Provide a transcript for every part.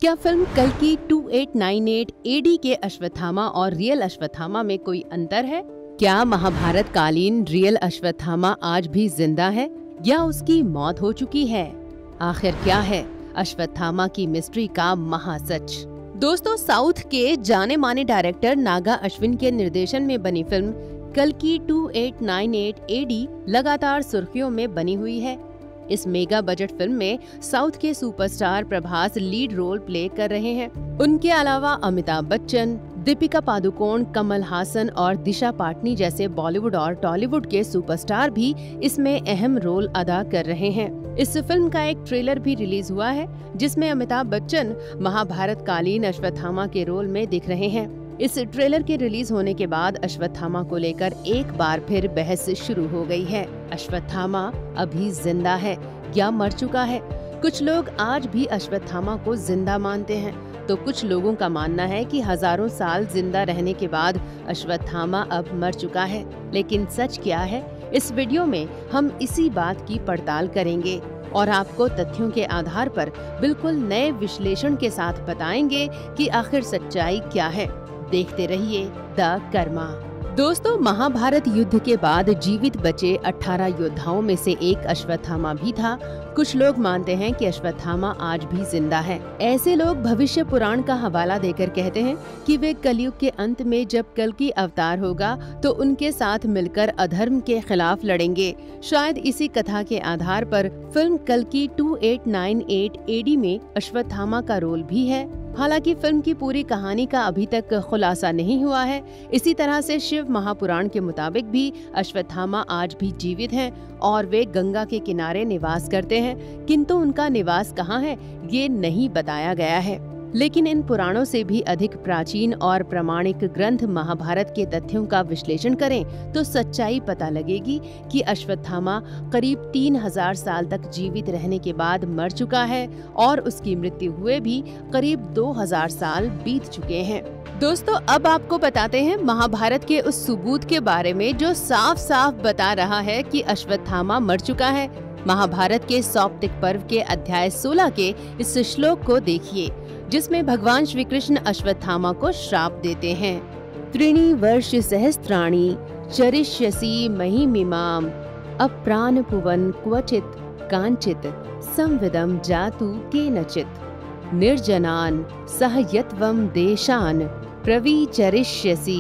क्या फिल्म कल्कि 2898 एडी के अश्वत्थामा और रियल अश्वत्थामा में कोई अंतर है? क्या महाभारत कालीन रियल अश्वत्थामा आज भी जिंदा है या उसकी मौत हो चुकी है? आखिर क्या है अश्वत्थामा की मिस्ट्री का महासच? दोस्तों, साउथ के जाने माने डायरेक्टर नागा अश्विन के निर्देशन में बनी फिल्म कल्कि 2898 एडी लगातार सुर्खियों में बनी हुई है। इस मेगा बजट फिल्म में साउथ के superstar Prabhas lead role play कर रहे हैं। उनके अलावा अमिताभ बच्चन, दीपिका पादुकोण, कमल हासन और दिशा पाटनी जैसे बॉलीवुड और टॉलीवुड के सुपरस्टार भी इसमें अहम रोल अदा कर रहे हैं। इस फिल्म का एक ट्रेलर भी रिलीज हुआ है जिसमें अमिताभ बच्चन महाभारत कालीन अश्वत्थामा के रोल में दिख रहे हैं। इस ट्रेलर के रिलीज होने के बाद अश्वत्थामा को लेकर एक बार फिर बहस शुरू हो गई है। अश्वत्थामा अभी जिंदा है या मर चुका है? कुछ लोग आज भी अश्वत्थामा को जिंदा मानते हैं, तो कुछ लोगों का मानना है कि हजारों साल जिंदा रहने के बाद अश्वत्थामा अब मर चुका है। लेकिन सच क्या है? इस वीडियो में हम इसी बात की पड़ताल करेंगे और आपको तथ्यों के आधार पर बिल्कुल नए विश्लेषण के साथ बताएंगे कि आखिर सच्चाई क्या है। देखते रहिए द कर्मा। दोस्तों, महाभारत युद्ध के बाद जीवित बचे 18 योद्धाओं में से एक अश्वत्थामा भी था। कुछ लोग मानते हैं कि अश्वत्थामा आज भी जिंदा है। ऐसे लोग भविष्य पुराण का हवाला देकर कहते हैं कि वे कलयुग के अंत में जब कल्कि अवतार होगा तो उनके साथ मिलकर अधर्म के खिलाफ लड़ेंगे। शायद इसी कथा के आधार पर फिल्म कल्कि 2898 एडी में अश्वत्थामा का रोल भी है। हालांकि फिल्म की पूरी कहानी का अभी तक खुलासा नहीं हुआ है। इसी तरह से शिव महापुराण के मुताबिक भी अश्वत्थामा आज भी जीवित हैं और वे गंगा के किनारे निवास करते हैं, किंतु उनका निवास कहाँ है ये नहीं बताया गया है। लेकिन इन पुराणों से भी अधिक प्राचीन और प्रमाणिक ग्रंथ महाभारत के तथ्यों का विश्लेषण करें तो सच्चाई पता लगेगी कि अश्वत्थामा करीब 3000 साल तक जीवित रहने के बाद मर चुका है और उसकी मृत्यु हुए भी करीब 2000 साल बीत चुके हैं। दोस्तों, अब आपको बताते हैं महाभारत के उस सबूत के बारे में जो साफ साफ बता रहा है कि अश्वत्थामा मर चुका है। महाभारत के सौप्तिक पर्व के अध्याय 16 के इस श्लोक को देखिए, जिसमें भगवान श्री कृष्ण अश्वत्थामा को श्राप देते हैं। त्रीणि वर्ष सहस्त्राणि चरिष्यसि महिमिमाम अप्राण पुवन क्वचित कांचित संविदम जातु केनचित निर्जनान सहयत्वम देशान प्रविचरिष्यसि।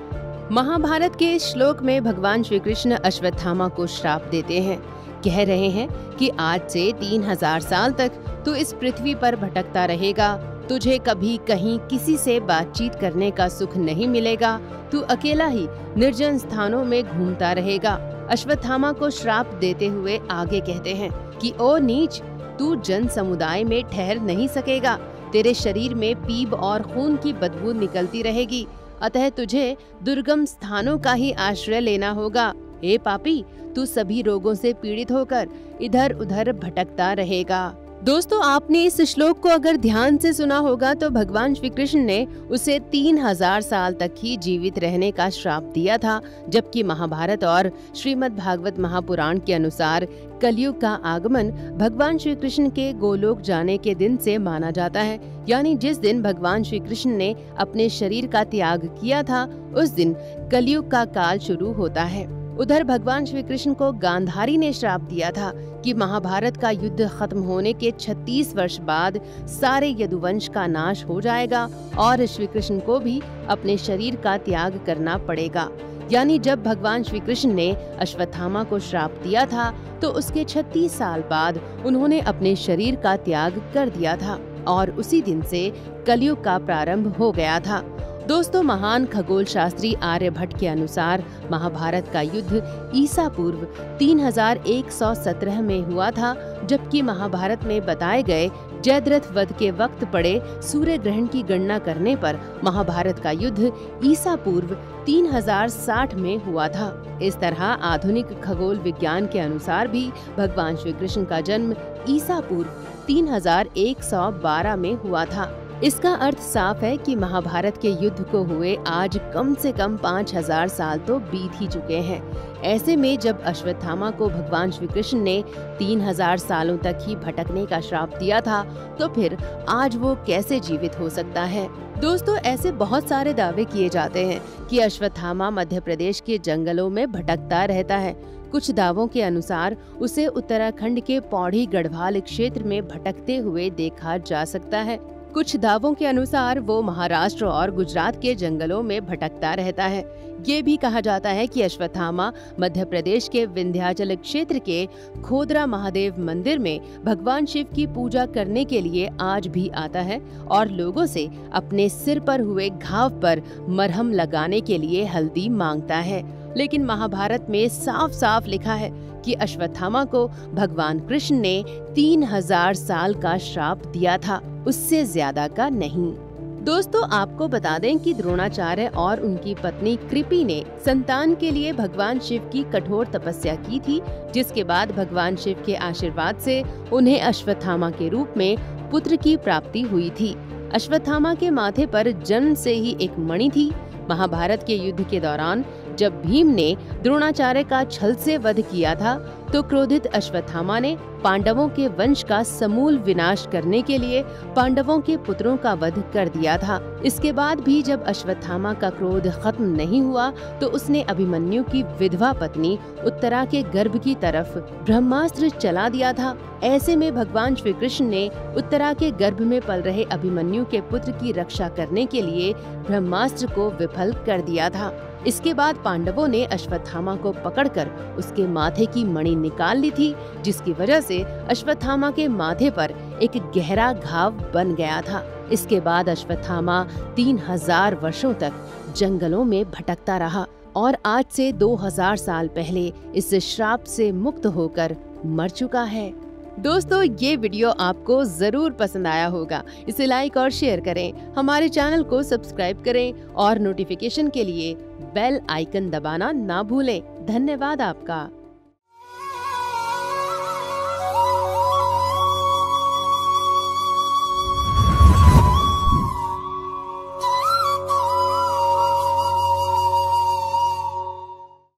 महाभारत के इस श्लोक में भगवान श्री कृष्ण अश्वत्थामा को श्राप देते हैं। कह रहे हैं कि आज से 3000 साल तक तू इस पृथ्वी पर भटकता रहेगा। तुझे कभी कहीं किसी से बातचीत करने का सुख नहीं मिलेगा। तू अकेला ही निर्जन स्थानों में घूमता रहेगा। अश्वत्थामा को श्राप देते हुए आगे कहते हैं कि ओ नीच, तू जन समुदाय में ठहर नहीं सकेगा। तेरे शरीर में पीप और खून की बदबू निकलती रहेगी, अतः तुझे दुर्गम स्थानों का ही आश्रय लेना होगा। हे पापी, तू सभी रोगों से पीड़ित होकर इधर उधर भटकता रहेगा। दोस्तों, आपने इस श्लोक को अगर ध्यान से सुना होगा तो भगवान श्री कृष्ण ने उसे 3000 साल तक ही जीवित रहने का श्राप दिया था, जबकि महाभारत और श्रीमद् भागवत महापुराण के अनुसार कलयुग का आगमन भगवान श्री कृष्ण के गोलोक जाने के दिन से माना जाता है। यानी जिस दिन भगवान श्री कृष्ण ने अपने शरीर का त्याग किया था उस दिन कलयुग का काल शुरू होता है। उधर भगवान श्री कृष्ण को गांधारी ने श्राप दिया था कि महाभारत का युद्ध खत्म होने के 36 वर्ष बाद सारे यदुवंश का नाश हो जाएगा और श्री कृष्ण को भी अपने शरीर का त्याग करना पड़ेगा। यानी जब भगवान श्री कृष्ण ने अश्वत्थामा को श्राप दिया था तो उसके 36 साल बाद उन्होंने अपने शरीर का त्याग कर दिया था और उसी दिन से कलयुग का प्रारंभ हो गया था। दोस्तों, महान खगोल शास्त्री आर्यभट्ट के अनुसार महाभारत का युद्ध ईसा पूर्व 3117 में हुआ था, जबकि महाभारत में बताए गए जयद्रथ वध के वक्त पड़े सूर्य ग्रहण की गणना करने पर महाभारत का युद्ध ईसा पूर्व 3060 में हुआ था। इस तरह आधुनिक खगोल विज्ञान के अनुसार भी भगवान श्री कृष्ण का जन्म ईसा पूर्व 3112 में हुआ था। इसका अर्थ साफ है कि महाभारत के युद्ध को हुए आज कम से कम 5000 साल तो बीत ही चुके हैं। ऐसे में जब अश्वत्थामा को भगवान श्री कृष्ण ने 3000 सालों तक ही भटकने का श्राप दिया था, तो फिर आज वो कैसे जीवित हो सकता है। दोस्तों, ऐसे बहुत सारे दावे किए जाते हैं कि अश्वत्थामा मध्य प्रदेश के जंगलों में भटकता रहता है। कुछ दावों के अनुसार उसे उत्तराखंड के पौड़ी गढ़वाल क्षेत्र में भटकते हुए देखा जा सकता है। कुछ दावों के अनुसार वो महाराष्ट्र और गुजरात के जंगलों में भटकता रहता है। ये भी कहा जाता है कि अश्वत्थामा मध्य प्रदेश के विंध्याचल क्षेत्र के खोदरा महादेव मंदिर में भगवान शिव की पूजा करने के लिए आज भी आता है और लोगों से अपने सिर पर हुए घाव पर मरहम लगाने के लिए हल्दी मांगता है। लेकिन महाभारत में साफ साफ लिखा है कि अश्वत्थामा को भगवान कृष्ण ने 3000 साल का श्राप दिया था, उससे ज्यादा का नहीं। दोस्तों, आपको बता दें कि द्रोणाचार्य और उनकी पत्नी कृपि ने संतान के लिए भगवान शिव की कठोर तपस्या की थी, जिसके बाद भगवान शिव के आशीर्वाद से उन्हें अश्वत्थामा के रूप में पुत्र की प्राप्ति हुई थी। अश्वत्थामा के माथे पर जन्म से ही एक मणि थी। महाभारत के युद्ध के दौरान जब भीम ने द्रोणाचार्य का छल से वध किया था, तो क्रोधित अश्वत्थामा ने पांडवों के वंश का समूल विनाश करने के लिए पांडवों के पुत्रों का वध कर दिया था। इसके बाद भी जब अश्वत्थामा का क्रोध खत्म नहीं हुआ, तो उसने अभिमन्यु की विधवा पत्नी उत्तरा के गर्भ की तरफ ब्रह्मास्त्र चला दिया था। ऐसे में भगवान श्री कृष्ण ने उत्तरा के गर्भ में पल रहे अभिमन्यु के पुत्र की रक्षा करने के लिए ब्रह्मास्त्र को विफल कर दिया था। इसके बाद पांडवों ने अश्वत्थामा को पकड़कर उसके माथे की मणि निकाल ली थी, जिसकी वजह से अश्वत्थामा के माथे पर एक गहरा घाव बन गया था। इसके बाद अश्वत्थामा 3000 वर्षों तक जंगलों में भटकता रहा और आज से 2000 साल पहले इस श्राप से मुक्त होकर मर चुका है। दोस्तों, ये वीडियो आपको जरूर पसंद आया होगा। इसे लाइक और शेयर करें, हमारे चैनल को सब्सक्राइब करें और नोटिफिकेशन के लिए बेल आइकन दबाना ना भूलें। धन्यवाद आपका।